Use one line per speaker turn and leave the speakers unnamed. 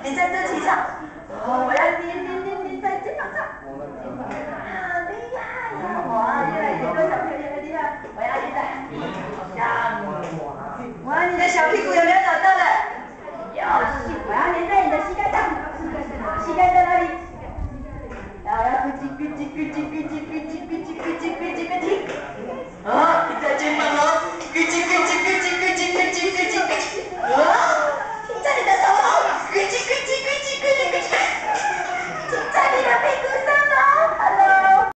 你在这旗上，我要你在肩膀上，好厉害呀！哇，越来越多小朋友越来越厉害，我要你在上，哇，你的小屁股有没有找到了？有，我要粘在你的膝盖上，膝盖在哪里？然后要咕叽咕叽咕叽咕叽咕叽咕叽咕叽咕叽咕叽。